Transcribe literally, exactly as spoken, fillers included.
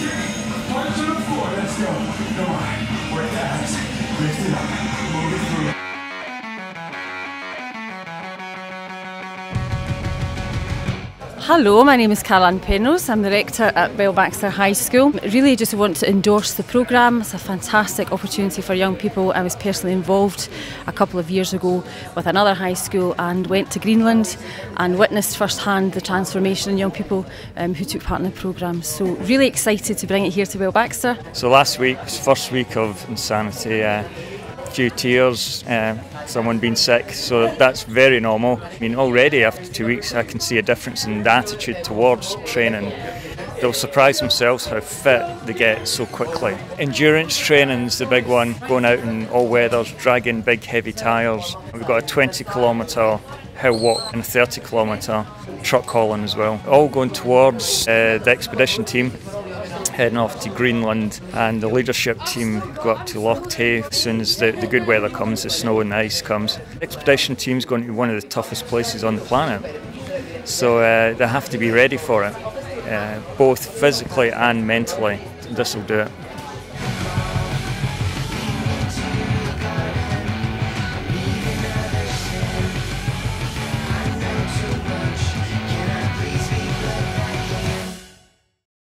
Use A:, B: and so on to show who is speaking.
A: Punch on the floor, let's go. Come on, work the abs. Lift it up, move it through.
B: Hello, my name is Caroline Penrose. I'm the rector at Baxter High School. Really just want to endorse the programme. It's a fantastic opportunity for young people. I was personally involved a couple of years ago with another high school and went to Greenland and witnessed firsthand the transformation in young people um, who took part in the programme. So really excited to bring it here to Baxter.
C: So last week was the first week of insanity. Uh, few tears, uh, someone being sick, so that's very normal. I mean, already after two weeks I can see a difference in the attitude towards training. They'll surprise themselves how fit they get so quickly. Endurance training's the big one, going out in all weathers, dragging big heavy tyres. We've got a twenty kilometre hill walk and a thirty kilometre truck hauling as well. All going towards uh, the expedition team, heading off to Greenland, and the leadership team go up to Loch Tay as soon as the, the good weather comes, the snow and the ice comes. The expedition team's going to be one of the toughest places on the planet, so uh, they have to be ready for it, uh, both physically and mentally. This will do it.